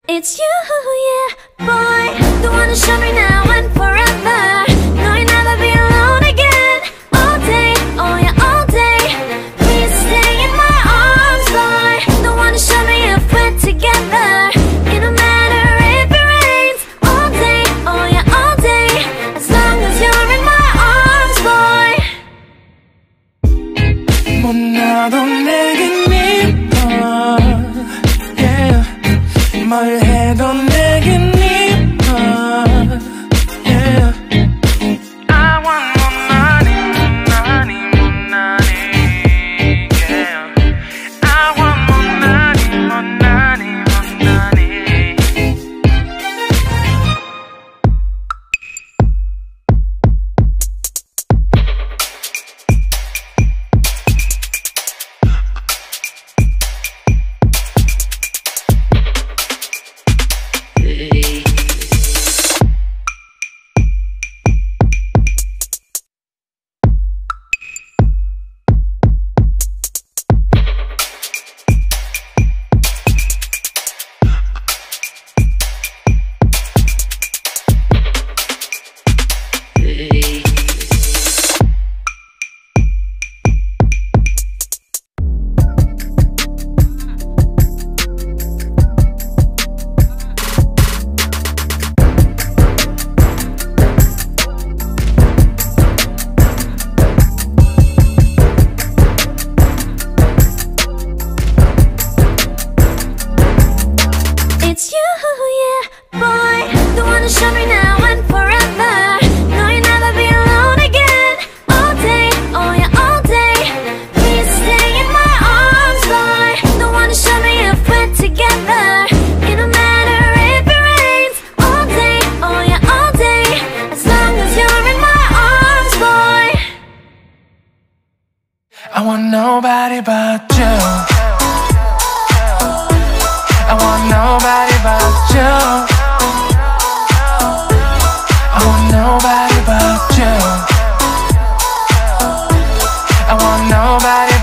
It's you, yeah, boy, the one to show me now and forever. No, you'll never be alone again. All day, oh yeah, all day. Please stay in my arms, boy. The one to show me if we're together. It don't matter if it rains. All day, oh yeah, all day. As long as you're in my arms, boy. 못 나도 내겐 이뻐, yeah. 뭘 해도 내겐 이뻐, yeah. I want more money, money, more money, yeah. I want more money, more money, more money. It's you, yeah, boy, the one to show me now and forever. No, you'll never be alone again. All day, oh yeah, all day. Please stay in my arms, boy. The one to show me if we're together. It don't matter if it rains. All day, oh yeah, all day. As long as you're in my arms, boy. I want nobody but you. I want nobody but you. I want nobody but you. I want nobody